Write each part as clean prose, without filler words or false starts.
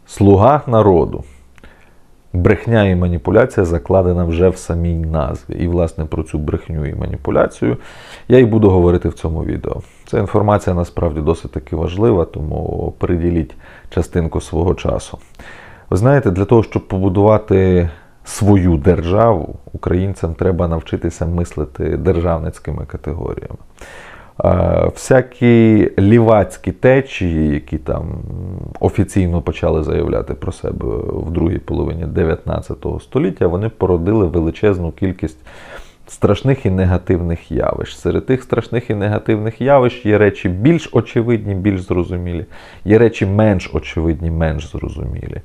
Слуга народу. Брехня і маніпуляція закладена вже в самій назві. І, власне, про цю брехню і маніпуляцію я і буду говорити в цьому відео. Ця інформація насправді досить таки важлива, тому приділіть частинку свого часу. Ви знаєте, для того, щоб побудувати свою державу, українцям треба навчитися мислити державницькими категоріями. Всякі лівацькі течії, які там офіційно почали заявляти про себе в другій половині 19 століття, вони породили величезну кількість страшних і негативних явищ. Серед тих страшних і негативних явищ є речі більш очевидні, більш зрозумілі, є речі менш очевидні, менш зрозумілі.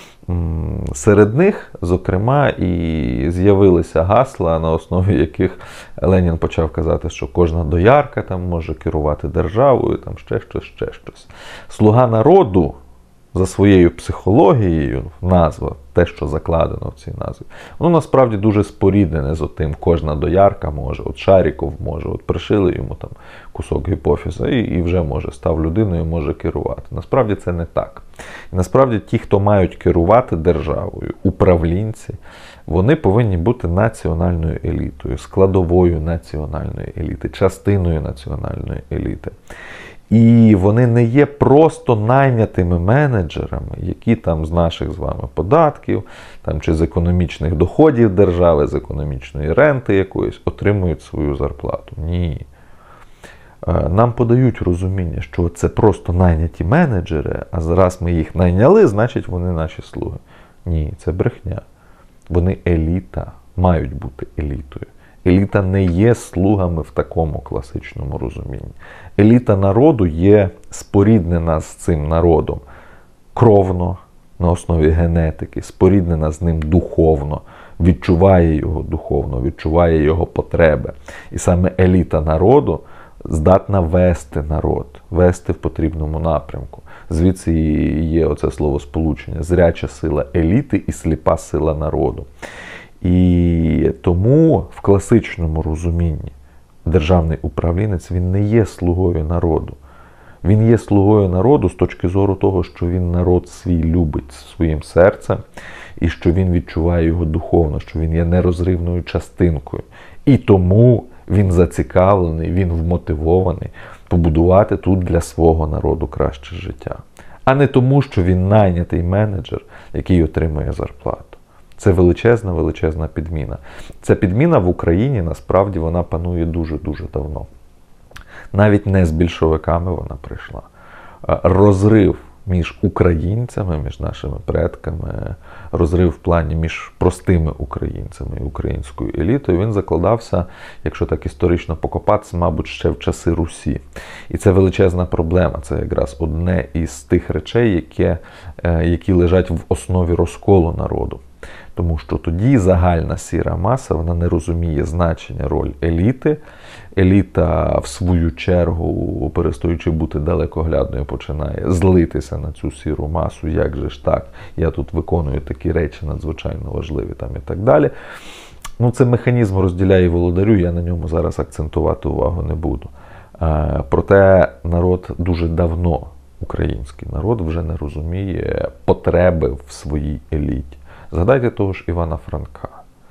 Серед них, зокрема, і з'явилися гасла, на основі яких Ленін почав казати, що кожна доярка там може керувати державою, там ще щось. Слуга народу, за своєю психологією, назва, те, що закладено в цій назві, воно насправді дуже споріднене з отим, кожна доярка може, от Шаріков може, от пришили йому там кусок гіпофіза і вже може, став людиною, може керувати. Насправді це не так. І насправді ті, хто мають керувати державою, управлінці, вони повинні бути національною елітою, складовою національної еліти, частиною національної еліти. І вони не є просто найнятими менеджерами, які там з наших з вами податків, там, чи з економічних доходів держави, з економічної ренти якоїсь, отримують свою зарплату. Ні. Нам подають розуміння, що це просто найняті менеджери, а зараз ми їх найняли, значить вони наші слуги. Ні, це брехня. Вони еліта, мають бути елітою. Еліта не є слугами в такому класичному розумінні. Еліта народу є споріднена з цим народом кровно, на основі генетики, споріднена з ним духовно, відчуває його духовно, відчуває його потреби. І саме еліта народу здатна вести народ, вести в потрібному напрямку. Звідси і є оце словосполучення: зряча сила еліти і сліпа сила народу. І тому в класичному розумінні державний управлінець, він не є слугою народу. Він є слугою народу з точки зору того, що він народ свій любить своїм серцем, і що він відчуває його духовно, що він є нерозривною частинкою. І тому він зацікавлений, він вмотивований побудувати тут для свого народу краще життя. А не тому, що він найнятий менеджер, який отримує зарплату. Це величезна підміна. Ця підміна в Україні, насправді, вона панує дуже-дуже давно. Навіть не з більшовиками вона прийшла. Розрив між українцями, між нашими предками, розрив в плані між простими українцями і українською елітою, він закладався, якщо так історично покопатися, мабуть, ще в часи Русі. І це величезна проблема. Це якраз одне із тих речей, які лежать в основі розколу народу. Тому що тоді загальна сіра маса, вона не розуміє значення, роль еліти. Еліта, в свою чергу, перестаючи бути далекоглядною, починає злитися на цю сіру масу. Як же ж так? Я тут виконую такі речі надзвичайно важливі там і так далі. Ну, це механізм розділяй і володарюй, я на ньому зараз акцентувати увагу не буду. Проте народ дуже давно, український народ, вже не розуміє потреби в своїй еліті. Згадайте того ж Івана Франка,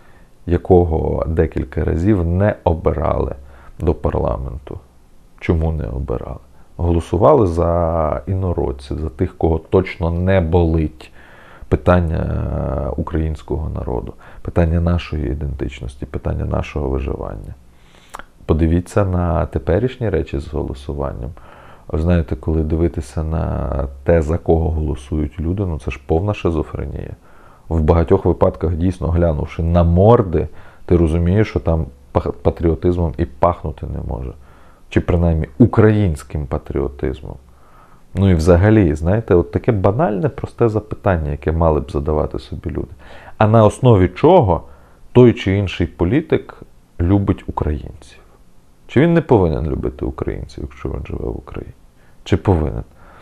якого декілька разів не обирали до парламенту. Чому не обирали? Голосували за інородців, за тих, кого точно не болить питання українського народу, питання нашої ідентичності, питання нашого виживання. Подивіться на теперішні речі з голосуванням. Ви знаєте, коли дивитися на те, за кого голосують люди, ну це ж повна шизофренія. В багатьох випадках, дійсно, глянувши на морди, ти розумієш, що там патріотизмом і пахнути не може. Чи принаймні українським патріотизмом. Ну і взагалі, знаєте, от таке банальне, просте запитання, яке мали б задавати собі люди. А на основі чого той чи інший політик любить українців? Чи він не повинен любити українців, якщо він живе в Україні? Чи повинен?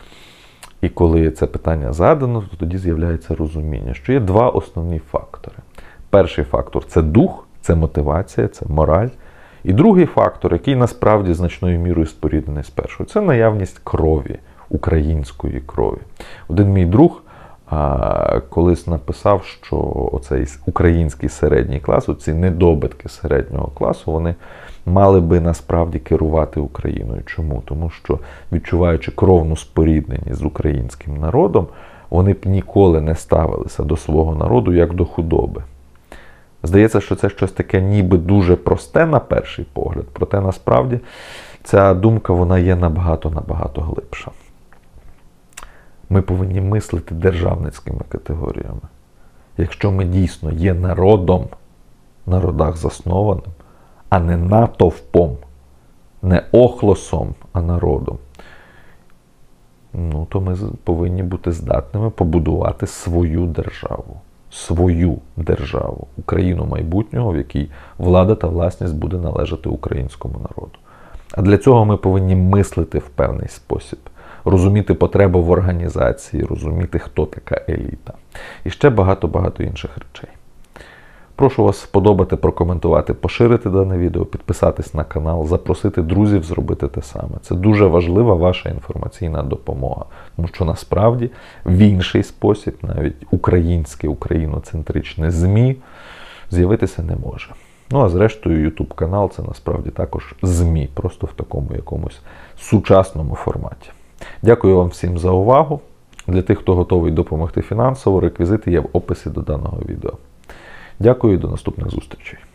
І коли це питання задано, то тоді з'являється розуміння, що є два основні фактори. Перший фактор – це дух, це мотивація, це мораль. І другий фактор, який насправді значною мірою споріднений з першою, це наявність крові, української крові. Один мій друг колись написав, що оцей український середній клас, оці недобитки середнього класу, вони мали би насправді керувати Україною. Чому? Тому що, відчуваючи кровну спорідненість з українським народом, вони б ніколи не ставилися до свого народу як до худоби. Здається, що це щось таке ніби дуже просте на перший погляд, проте насправді ця думка вона є набагато глибша. Ми повинні мислити державницькими категоріями. Якщо ми дійсно є народом, на родах заснованим, а не натовпом, не охлосом, а народом, то ми повинні бути здатними побудувати свою державу, Україну майбутнього, в якій влада та власність буде належати українському народу. А для цього ми повинні мислити в певний спосіб, розуміти потребу в організації, розуміти, хто така еліта. І ще багато інших речей. Прошу вас сподобати, прокоментувати, поширити дане відео, підписатись на канал, запросити друзів зробити те саме. Це дуже важлива ваша інформаційна допомога. Тому що насправді в інший спосіб навіть українське, україноцентричне ЗМІ з'явитися не може. А зрештою YouTube канал це насправді також ЗМІ, просто в такому якомусь сучасному форматі. Дякую вам всім за увагу. Для тих, хто готовий допомогти фінансово, реквізити є в описі до даного відео. Дякую і до наступних зустрічей.